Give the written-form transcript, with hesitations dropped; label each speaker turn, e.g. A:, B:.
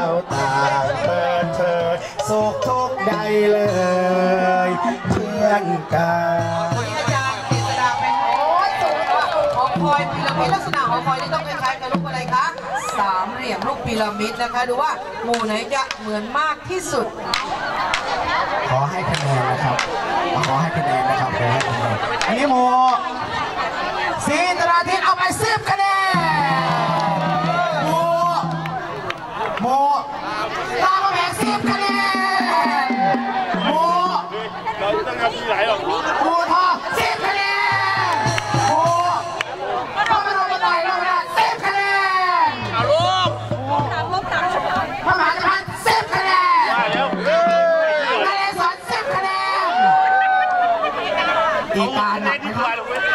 A: ต่างเปิดเผยสุขทุกข์ใดเลยเพื่อนกัน
B: อาจารย์เจษฎาเป็นโอ้ยสูงหอคอยพีระมิดลักษณะหอคอยนี่ต้องคล้ายๆกับรูปอะไรคะสามเหลี่ยมรูปพีระมิดนะคะดูว่าหมู่ไหนจะเหมือนมากที่สุด
A: ขอให้คะแนนนะครับขอให้คะแนนนะครับขอให้คะแนนอันนี้โมสีตราทิศเอาไป10 คะแนนโมตาแบก10 คะแนนโมโมทอ10 คะแนนโมต้องมาลงมาหน่อยลงมา10 คะแนนพระมหาจักรพรรดิ10 คะแนนนเรศวร10 คะแนนตีตาหนักนะครับ